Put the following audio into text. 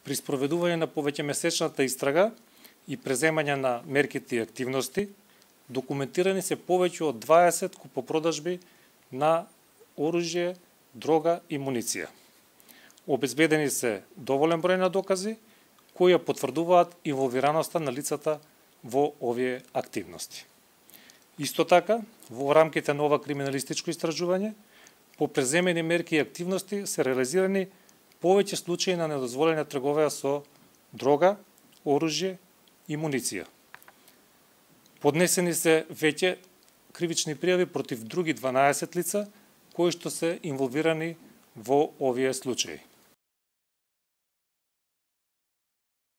При спроведување на повеќемесечната истрага и преземање на мерките и активности, документирани се повеќе од 20 купопродажби на оружје, дрога и муниција. Обезбедени се доволен број на докази кои ја потврдуваат инволвираноста на лицата во овие активности. Исто така, во рамките на ова криминалистичко истражување, по преземени мерки и активности се реализирани повеќе случаи на недозволена трговија со дрога, оружје и муниција. Поднесени се веќе кривични пријави против други 12 лица кои што се инволвирани во овие случаи.